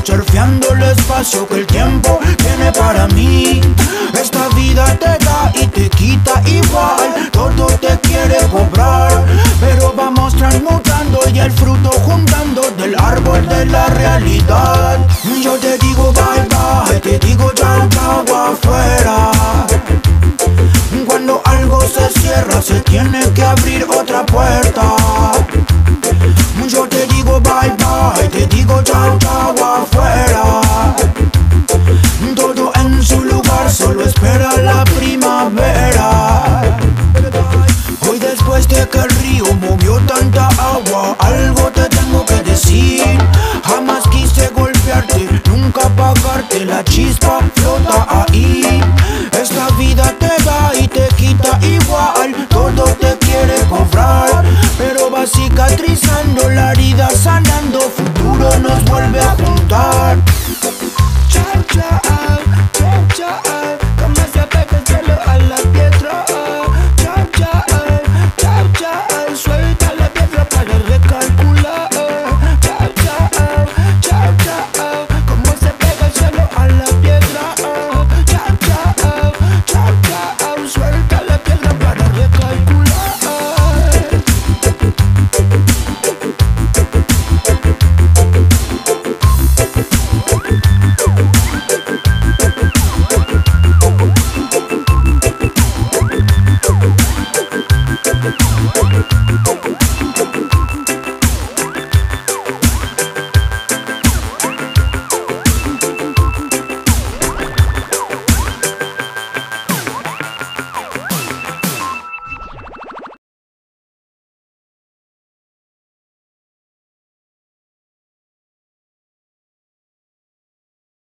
surfeando el espacio que el tiempo tiene para mí. Esta vida te da y te quita igual, todo te quiere cobrar, pero vamos transmutando y el fruto juntando del árbol de la realidad. Yo te digo bye bye, te digo chao chao afuera. Cuando algo se cierra se tiene que abrir otra puerta. Yo te digo bye bye, te digo chao chao afuera.